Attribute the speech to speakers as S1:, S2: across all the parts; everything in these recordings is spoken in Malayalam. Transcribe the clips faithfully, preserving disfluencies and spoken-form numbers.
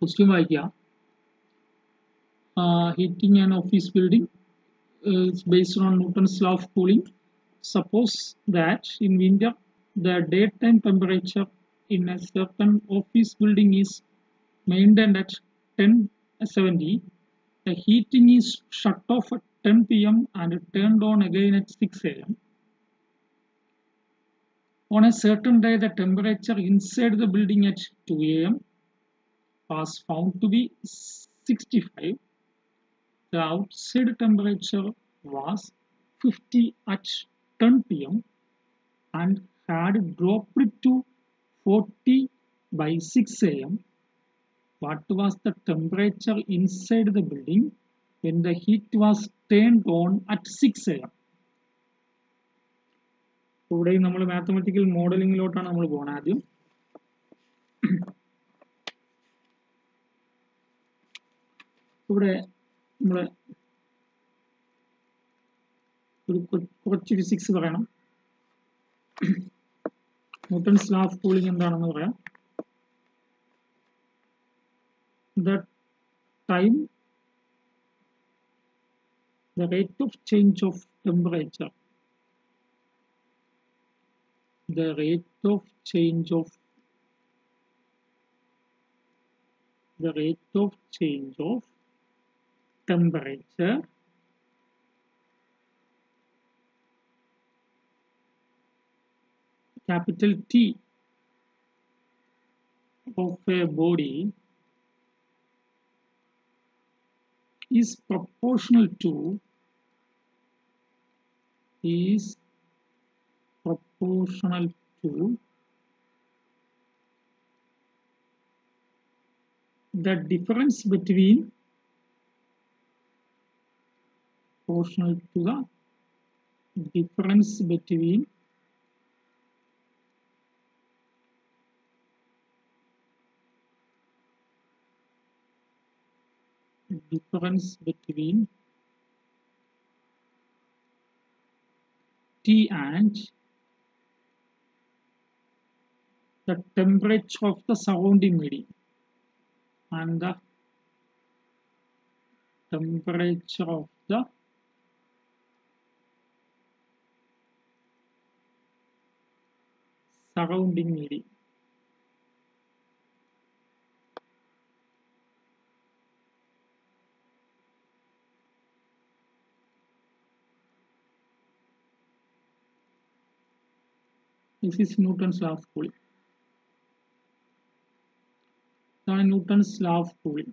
S1: Question വായിക്കുക. Uh, heating an office building uh, is based on Newton's law of cooling. Suppose that in winter the daytime temperature in a certain office building is maintained at ten seventy. The heating is shut off at ten p m and turned on again at six a m. On a certain day, the temperature inside the building at two a m was found to be sixty-five. The outside temperature was fifty at ten p m and had dropped to forty by six a m. What was the temperature inside the building when the heat was turned on at six a m? ഇവിടെ നമ്മൾ മാത്തമാറ്റിക്കൽ മോഡലിംഗിലോട്ടാണ് നമ്മൾ പോകുന്നത്. ആദ്യം ഇവിടെ നമ്മൾ ഒരു കുറച്ച് ഫിസിക്സ് പറയണം. ന്യൂട്ടൺസ് ലോ ഓഫ് കൂളിംഗ് എന്താണെന്ന് പറയാം. The time, the rate of change of temperature, the rate of change of the rate of change of temperature capital T of a body is proportional to is proportional to the difference between proportional to the difference between difference between T and the temperature of the surrounding medium and the temperature of the surrounding medium. This is Newton's law of cooling. That's Newton's law of cooling.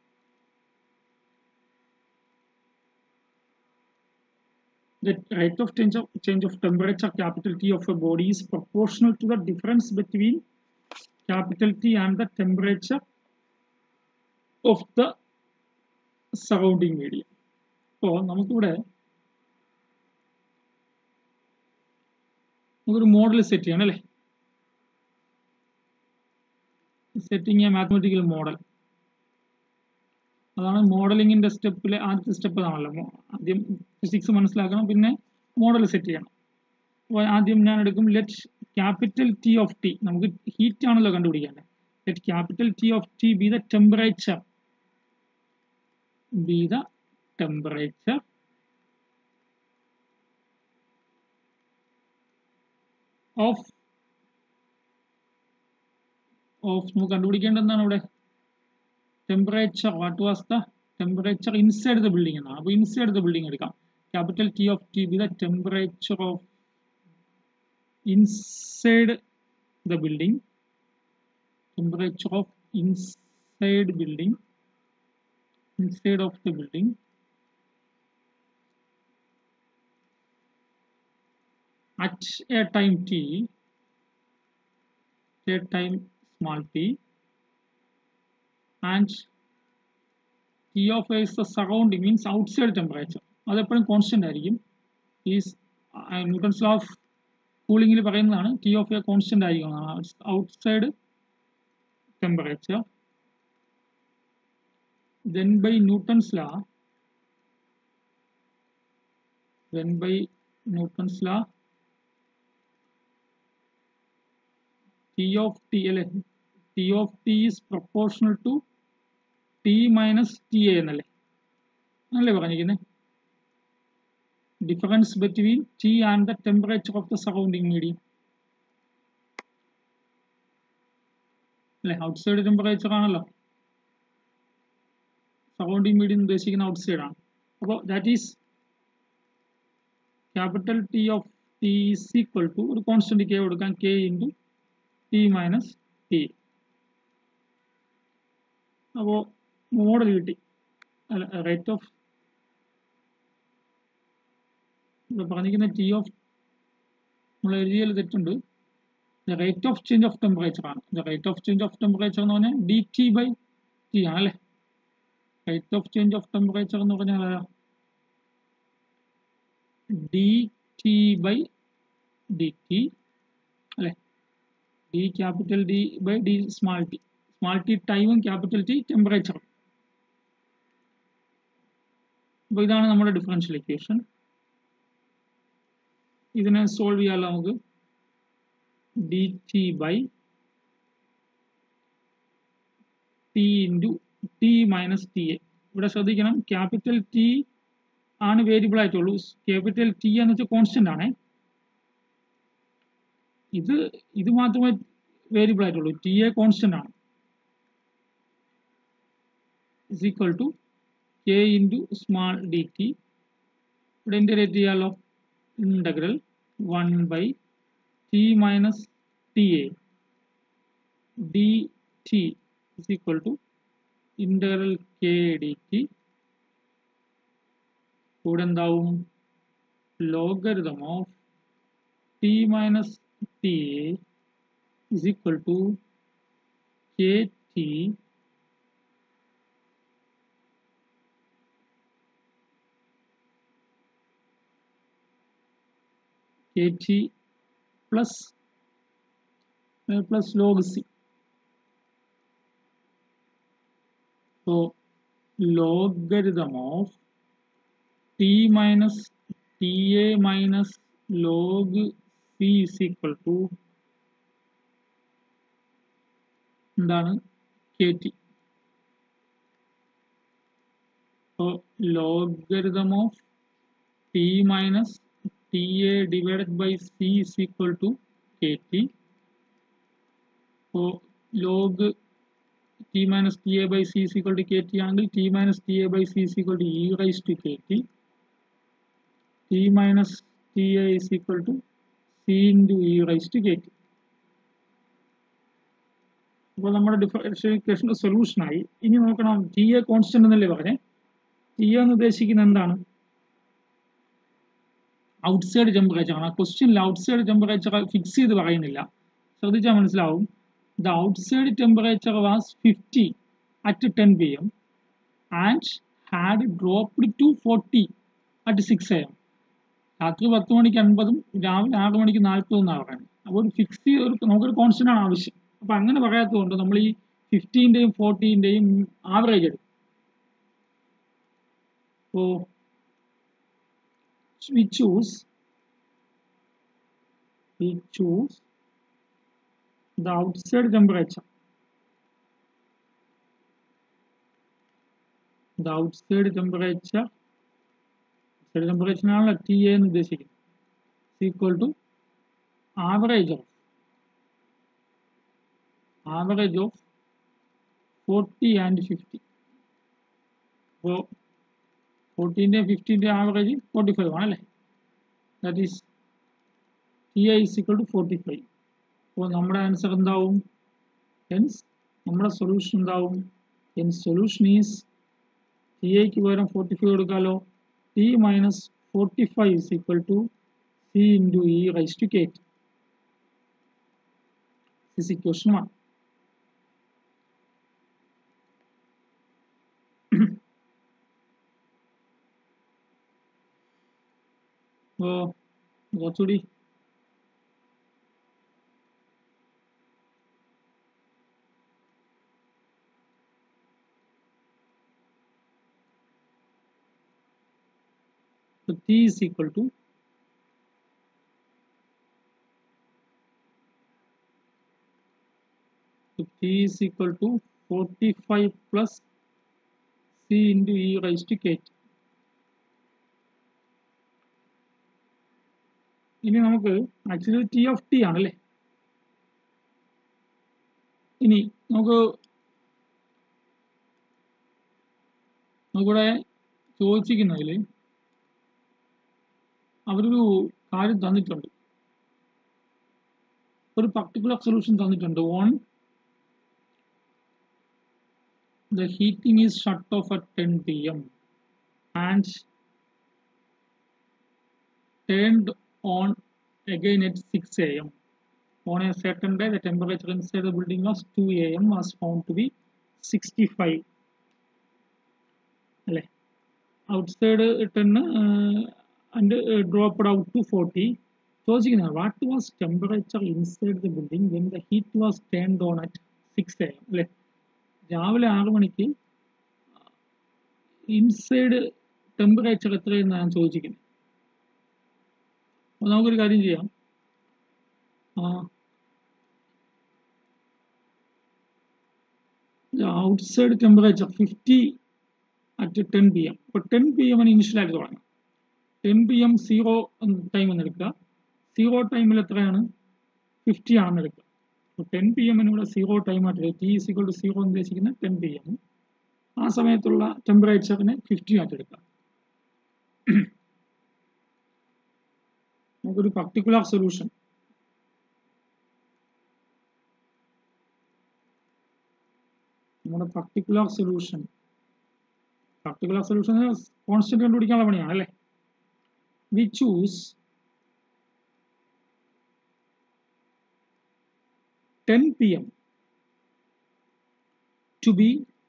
S1: The rate of change of change of temperature capital T of a body is proportional to the difference between capital T and the temperature of the surrounding medium. So, നമുക്കിവിടെ നമുക്കൊരു മോഡൽ സെറ്റ് ചെയ്യണം അല്ലേ? Setting a mathematical model. അതാണ് മോഡലിംഗിന്റെ സ്റ്റെപ്പിലെ ആദ്യത്തെ സ്റ്റെപ്പ് ആണല്ലോ. ആദ്യം ഫിസിക്സ് മനസ്സിലാക്കണം, പിന്നെ മോഡൽ സെറ്റ് ചെയ്യണം. അപ്പോൾ ആദ്യം ഞാൻ എടുക്കും let capital T of T, നമുക്ക് ഹീറ്റ് ആണല്ലോ കണ്ടുപിടിക്കേണ്ടത്. Let capital T of T be the temperature be the temperature of of നമുക്ക് കണ്ടുപിടിക്കേണ്ടത് എന്താണ് ഇവിടെ? temperature. What was the temperature inside the building? Now inside the building edukam. Capital T of T be the temperature of inside the building. Temperature of inside building. Inside of the building. At a time T. At a time small t. And T of A is the surrounding, means outside temperature. That is constant. Is uh, Newton's law of cooling T of A constant. It's outside temperature. Then by Newton's law, then by Newton's law, T of T, T of T is proportional to T minus T A എന്നല്ലേ അല്ലേ പറഞ്ഞിരിക്കുന്നത്? Difference between T and the temperature of the surrounding medium അല്ലെ? ഔട്ട്സൈഡ് ടെമ്പറേച്ചർ ആണല്ലോ സറൗണ്ടിങ് മീഡിയം ഉദ്ദേശിക്കുന്ന ഔട്ട്സൈഡ് ആണ്. അപ്പോൾ that is capital T of T is equal to ഒരു കോൺസ്റ്റന്റ് കെ കൊടുക്കാം, K into T minus T. അപ്പോൾ മോഡൽ കിട്ടി. അല്ല റേറ്റ് ഓഫ് ഇവിടെ പറഞ്ഞിരിക്കുന്ന ടി ഓഫ് നമ്മൾ എഴുതിയതിൽ തെറ്റുണ്ട്. The rate of change of temperature ആണ്. The rate of change of temperature എന്ന് പറഞ്ഞാൽ ഡി ടി ബൈ ടി ആണ് അല്ലേ? Rate of change of temperature എന്ന് പറഞ്ഞാൽ D T by D T അല്ലെ? D capital D by D small T. Small T ടൈമും ക്യാപിറ്റൽ ടി ടെമ്പറേച്ചറും. അപ്പോൾ ഇതാണ് നമ്മുടെ ഡിഫറൻഷ്യൽ ഇക്വേഷൻ. ഇതിനെ സോൾവ് ചെയ്യാമല്ലോ നമുക്ക്. D T by T into T minus T A. ഇവിടെ ശ്രദ്ധിക്കണം, ക്യാപിറ്റൽ ടി ആണ് വേരിയബിൾ ആയിട്ടുള്ളൂ. ക്യാപിറ്റൽ ടി എന്ന് വെച്ചാൽ കോൺസ്റ്റന്റ് ആണ്. ഇത് ഇത് മാത്രമേ വേരിയബിൾ ആയിട്ടുള്ളൂ. ടി എ കോൺസ്റ്റന്റ് ആണ്. Is equal to K into small D T. ഇവിടെ ഇന്റഗ്രേറ്റ് ചെയ്യാമല്ലോ. Integral one by T minus T A D T is equal to integral K D T. കൂടെ എന്താവും? Logarithm of T minus T A is equal to K T K T plus plus log C. So logarithm of t minus ta minus log c is equal to എന്താണ്? kt. So logarithm of t minus ta divided by c is equal to kt. So log t minus ta by c is equal to kt ആണെങ്കിൽ t minus ta by c is equal to e raised to kt. t minus ta is equal to c into e raised to kt. അപ്പോൾ നമ്മുടെ ഡിഫറൻഷ്യൽ ഇക്വേഷന്റെ സൊല്യൂഷൻ ആയി. ഇനി നോക്കണം, ടി എ കോൺസ്റ്റന്റ് എന്നല്ലേ പറഞ്ഞേ? ടി എ എന്ന് ഉദ്ദേശിക്കുന്നത് എന്താണ്? ഔട്ട്സൈഡ് ടെമ്പറേച്ചർ ആണ്. ക്വസ്റ്റ്യനിൽ ഔട്ട്സൈഡ് ടെമ്പറേച്ചർ ഫിക്സ് ചെയ്ത് പറയുന്നില്ല. ശ്രദ്ധിച്ചാൽ മനസ്സിലാവും. The outside temperature was fifty at ten p m and had dropped to forty at six a m. രാത്രി പത്ത് മണിക്ക് അൻപതും രാവിലെ ആറ് മണിക്ക് നാൽപ്പതും എന്നാണ് പറയുന്നത്. അപ്പോൾ ഒരു ഫിക്സ് ചെയ്ത് നമുക്കൊരു കോൺസ്റ്റന്റ് ആണ് ആവശ്യം. അപ്പൊ അങ്ങനെ പറയാത്തതുകൊണ്ട് നമ്മൾ ഈ ഫിഫ്റ്റീൻ്റെയും ഫോർട്ടീൻ്റെയും ആവറേജ് എടുക്കും. So we choose we choose the outside temperature. The outside temperature, outside temperature ആണ് T A എന്ന് ഉദ്ദേശിക്കുന്നത്. is equal to average of average of forty and fifty. അപ്പോൾ ഫോർട്ടീൻ്റെ ഫിഫ്റ്റീൻ്റെ ആവറേജ് ഫോർട്ടി ഫൈവ് ആണല്ലേ? That is T A is equal to forty five. അപ്പോൾ നമ്മുടെ ആൻസർ എന്താവും? ഹെൻസ് നമ്മുടെ സൊല്യൂഷൻ എന്താവും? ഹെൻസ് സൊല്യൂഷൻ ഈസ് ടി എക്ക് പകരം ഫോർട്ടി ഫൈവ് കൊടുക്കാമല്ലോ. T minus forty five is equal to C into E raise to K T. This equation one. അപ്പോൾ കുറച്ചുകൂടി so T is equal to so T is equal to forty-five plus C into E raised to Kt. ഇനി നമുക്ക് ആക്ച്വലി ടി ഓഫ് ടി ആണല്ലേ. ഇനി നമുക്ക് നമുക്കിവിടെ ചോദിച്ചിരിക്കുന്നതിൽ അവരൊരു കാര്യം തന്നിട്ടുണ്ട്, ഒരു പർട്ടിക്കുലർ സൊല്യൂഷൻ തന്നിട്ടുണ്ട്. On the heating is shut off at ten p m and turned on again at six a m On a certain day, the temperature inside the building was two a m was found to be sixty-five. Outside ten uh, and uh, dropped out to forty. So, what was temperature inside the building when the heat was turned on at six a m? രാവിലെ ആറ് മണിക്ക് ഇൻസൈഡ് ടെമ്പറേച്ചർ എത്രയെന്ന് ഞാൻ ചോദിച്ചിരിക്കുന്നത്. അപ്പോൾ നമുക്കൊരു കാര്യം ചെയ്യാം. Outside temperature fifty at ten P M. ഇപ്പോൾ ടെൻ പി എമ്മിന് ഇനിഷ്യലായിട്ട് തുടങ്ങാം. Ten P M zero time എന്ന് എടുക്കുക. സീറോ ടൈമിൽ എത്രയാണ്? ഫിഫ്റ്റി ആണെന്ന് എടുക്കുക. അപ്പോൾ ടെൻ പി എമ്മിന് ഇവിടെ സീറോ ടൈം ആയിട്ട് T is equal to zero എന്ന് ഉദ്ദേശിക്കുന്നത് ടെൻ പി എം. ആ സമയത്തുള്ള ടെമ്പറേച്ചറിനെ ഫിഫ്റ്റി ആയിട്ട് എടുക്കാം. നമുക്കൊരു പർട്ടിക്കുലർ സൊല്യൂഷൻ നമ്മുടെ particular solution particular solution constant കണ്ടുപിടിക്കാനുള്ള പണിയാണ് അല്ലേ. We choose ten p m to be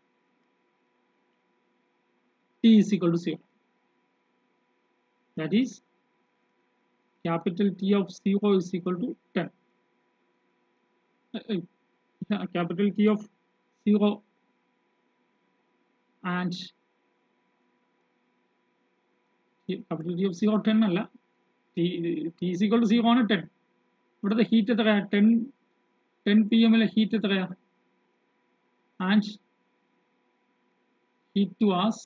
S1: T is equal to zero. That is, capital T of zero is equal to ten. Uh, uh, capital T of zero and capital T of zero ten അല്ല, T, T is equal to zero ആണ് ten. ഇവിടുത്തെ ഹീറ്റ് എത്രയാണ്? ten ten p m ലെ ഹീറ്റ് എത്രയാണ്? ആൻഡ് ഹീറ്റ് വാസ്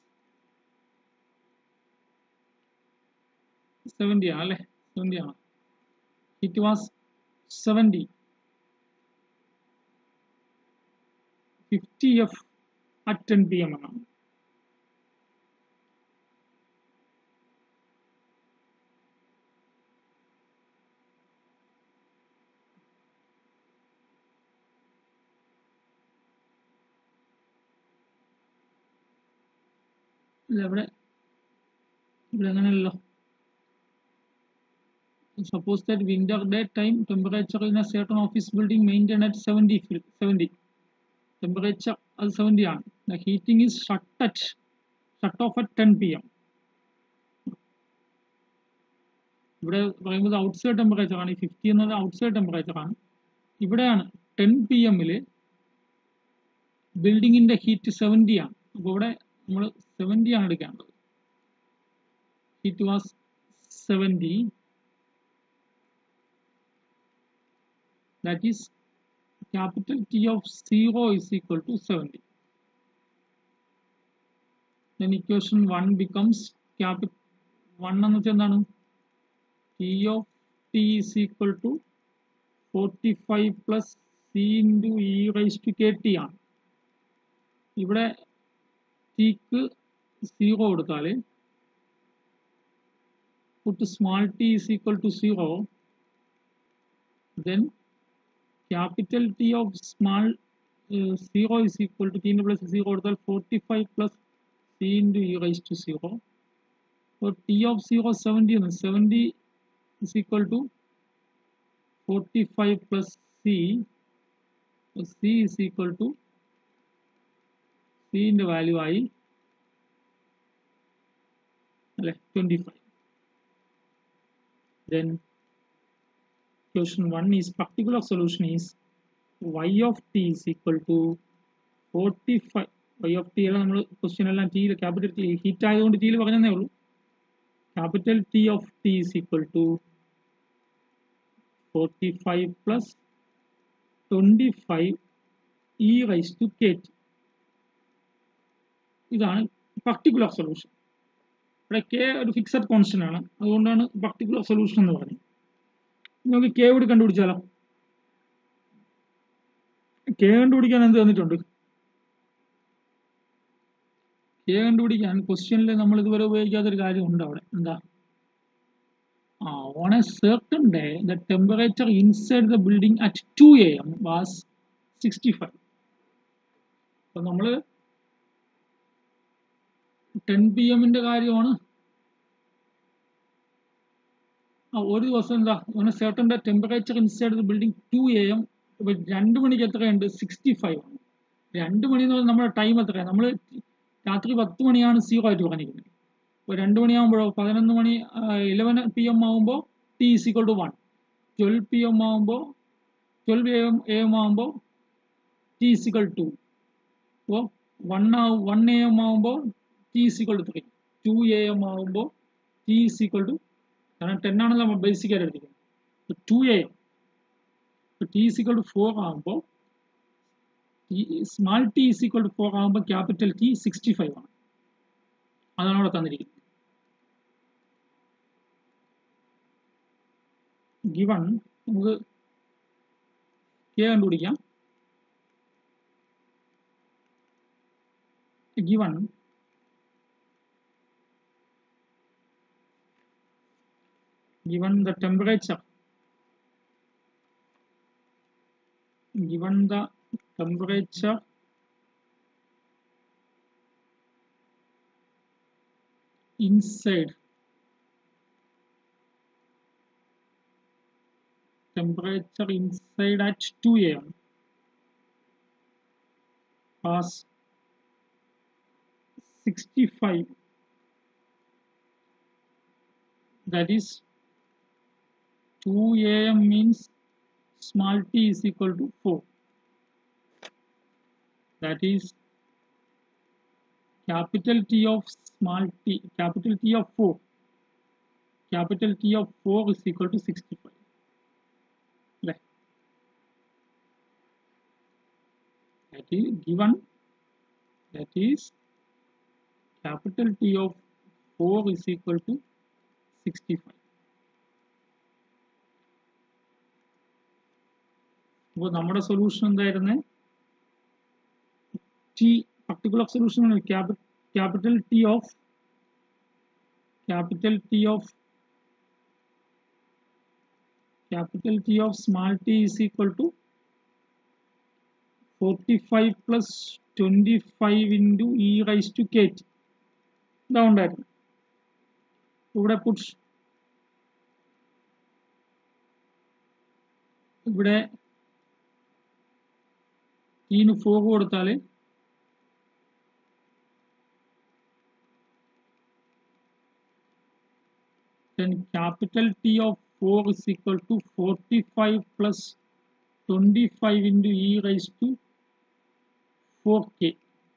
S1: സെവൻറ്റി ആണ് അല്ലേ, സെവൻറ്റി ആണ്. Heat was seventy. Fifty F at ten P M എന്നാണ്. ഇവിടെ ഇവിടെ അങ്ങനെയല്ലോ. Suppose that winter day time temperature in a certain office building maintained at seventy seventy. Temperature at seventy ആണ്. The heating is shut at shut off at ten p m. ഇവിടെ പറയുന്നത് ഔട്ട്സൈഡ് ടെമ്പറേച്ചർ ആണ്. ഈ ഫിഫ്റ്റി എന്നത് ഔട്ട്സൈഡ് ടെമ്പറേച്ചർ ആണ്. ഇവിടെയാണ് ടെൻ പി എമ്മിൽ ബിൽഡിങ്ങിന്റെ ഹീറ്റ് സെവൻറ്റി ആണ്. അപ്പോൾ ഇവിടെ നമ്മൾ സെവൻറ്റി ആണ് എടുക്കേണ്ടത്. Heat was seventy. That is, capital T of zero is equal to seventy. Then equation one becomes capital one എന്ന് വെച്ചാൽ എന്താണ്? T of T is equal to forty-five plus C into E raised to Kt ആണ്. ഇവിടെ Tക്ക് സീറോ കൊടുത്താൽ put small t is equal to zero, then capital T of small uh, zero is equal to t plus zero കൊടുത്താൽ forty-five plus C into E raised to zero. So T of zero seventy ആണ്. seventy is equal to forty-five plus C. So C is equal to C ന്റെ വാല്യൂ ആയി അല്ലെ twenty-five. Then question one is particular solution is y of t is equal to forty-five. Y of t എല്ലാം നമ്മൾ ക്വസ്റ്റ്യൻ എല്ലാം ടി ക്യാപിറ്റൽ ടി ഹീറ്റ് ആയതുകൊണ്ട് ടിയിൽ പറഞ്ഞതേ ഉള്ളൂ. Capital T of T is equal to forty-five plus twenty-five e raised to kt. ഇതാണ് പർട്ടിക്കുലർ സൊല്യൂഷൻ. ഇവിടെ കെ ഒരു ഫിക്സഡ് കോൺസ്റ്റന്റ് ആണ്, അതുകൊണ്ടാണ് പർട്ടിക്കുലർ സൊല്യൂഷൻ എന്ന് പറയുന്നത്. നമുക്ക് കെ കൂടി കണ്ടുപിടിച്ചാലോ? കെ കണ്ടുപിടിക്കാൻ എന്ത് തന്നിട്ടുണ്ട്? കെ കണ്ടുപിടിക്കാൻ ക്വസ്റ്റ്യനിൽ നമ്മൾ ഇതുവരെ ഉപയോഗിക്കാത്തൊരു കാര്യം ഉണ്ട് അവിടെ. എന്താ? ആ on a certain day the temperature inside the building at two a m was sixty-five. അപ്പൊ നമ്മള് ടെൻ പി എമ്മിന്റെ കാര്യമാണ്. ആ ഒരു ദിവസം എന്താ on a certain day temperature inside the building two a m. ഇപ്പൊ രണ്ട് മണിക്ക് എത്രയുണ്ട്? സിക്സ്റ്റി ഫൈവ് ആണ്. രണ്ട് മണി എന്ന് പറഞ്ഞാൽ നമ്മുടെ ടൈം എത്രയാണ്? നമ്മൾ രാത്രി പത്ത് മണിയാണ് സീറോ ആയിട്ട് പറഞ്ഞിരിക്കുന്നത്. ഇപ്പോൾ രണ്ട് മണിയാകുമ്പോഴോ പതിനൊന്ന് മണി ഇലവൻ പി എം ആകുമ്പോൾ T is equal to one. Twelve P M ആകുമ്പോൾ twelve A M A M ആകുമ്പോൾ ടി ഈസ് ഈക്വൽ ടു. അപ്പോൾ വൺ ആവും വൺ എ എം ആകുമ്പോൾ T is equal to three. Two A M ആകുമ്പോൾ ടി ഈസ് ഈക്വൽ ടു, കാരണം ടെൻ ആണല്ലോ നമ്മൾ ബേസിക് ആയിട്ട് എടുത്തിരിക്കുന്നത്. Two A M T is equal to four ആകുമ്പോൾ small T is equal to four ആകുമ്പോൾ ക്യാപിറ്റൽ ടി സിക്സ്റ്റി ഫൈവ് ആണ്. അതാണ് അവിടെ തന്നിരിക്കുന്നത്. ഗിവൺ നമുക്ക് കെ കണ്ടുപിടിക്കാം. Given given the temperature given the temperature inside temperature inside at two a m was sixty-five. That is two a m means small t is equal to four. That is capital T of small t, capital T of four, capital T of four is equal to sixty-five. Right. That is given. That is capital T of four is equal to sixty-five. അപ്പോൾ നമ്മുടെ സൊല്യൂഷൻ എന്തായിരുന്നു? T particular solution capital T of capital T of capital T of small T is equal to forty five plus twenty five into E raise to K T. ഇതാ ഉണ്ടായിരുന്നു. ഇവിടെ പുട്ട് ഇവിടെ ടീന് ഫോർ കൊടുത്താൽ then capital T of four is equal to forty-five plus twenty-five into e raised to four k.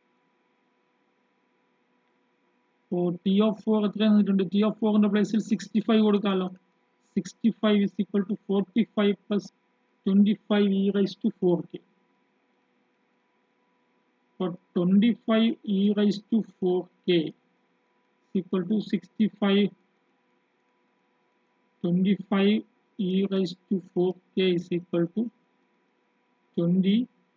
S1: So T of four എത്രയാണ് തന്നിട്ടുണ്ട്? T of four ന്റെ പ്ലേസിൽ sixty-five കൊടുക്കാമല്ലോ. sixty-five is equal to forty-five plus twenty-five e raised to four k. So twenty-five e raised to four k is equal to sixty-five. twenty-five e raised to four k is equal to twenty.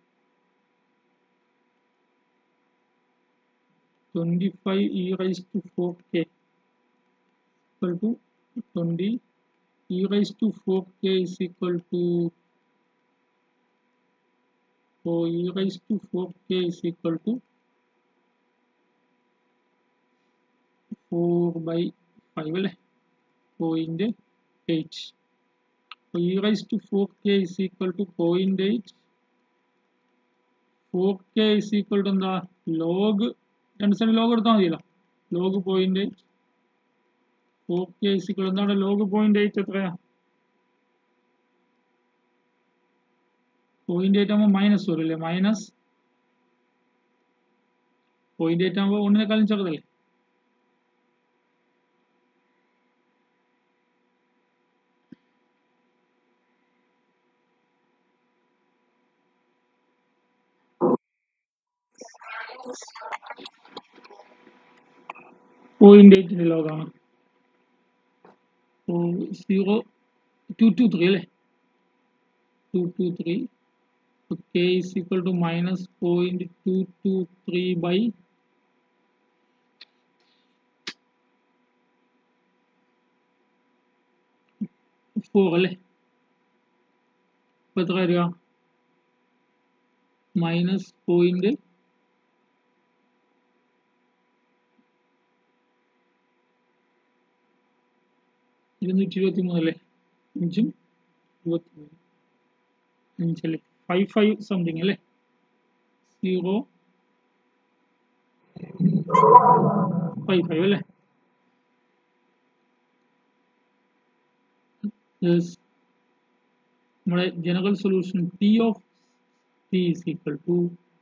S1: twenty-five e raised to four k equal to twenty. E raised to four k is equal to, so e raised to four k is equal to four by five അല്ലേ? point eight. So e raised to four k is equal to point eight. four k is equal to എന്താ? log രണ്ട് സൈഡ് ലോഗ് എടുത്താൽ മതിയല്ലോ. Log point eight. Four K is equal എന്താണ്? ലോഗ് പോയിന്റ് എയ്റ്റ് എത്രയാ? പോയിന്റ് എയ്റ്റ് ആകുമ്പോൾ മൈനസ് വരും അല്ലേ? മൈനസ് പോയിന്റ് എയ്റ്റ് ആകുമ്പോൾ ഒന്നിനേക്കാളും ചെറുതല്ലേ? പോയിന്റ് എയ്റ്റിന്റെ ലോഗാണ്. സീറോ ടു ടു ത്രീ അല്ലേ, two two three. k is equal to minus zero point two two three by four അല്ലേ. ഇപ്പൊ എത്ര വരിക? മൈനസ് പോയിന്റ് ഇരുന്നൂറ്റി ഇരുപത്തി മൂന്നല്ലേ, അഞ്ചും ഇരുപത്തി മൂന്ന് അഞ്ചല്ലേ, ഫൈവ് ഫൈവ് സംതിങ് അല്ലേ, സീറോ ഫൈവ് ഫൈവ് അല്ലേ. നമ്മുടെ general solution T of T is equal to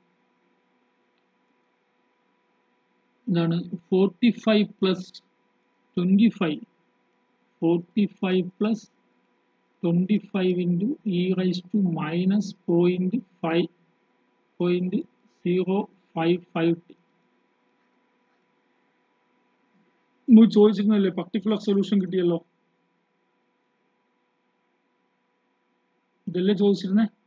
S1: എന്താണ്, forty five plus twenty five, forty five plus twenty five into E raise to minus point five point zero five five T. നമ്മൾ ചോദിച്ചിരുന്നല്ലേ, പർട്ടിക്കുലർ സൊല്യൂഷൻ കിട്ടിയല്ലോ, ഇതല്ലേ ചോദിച്ചിരുന്നേ.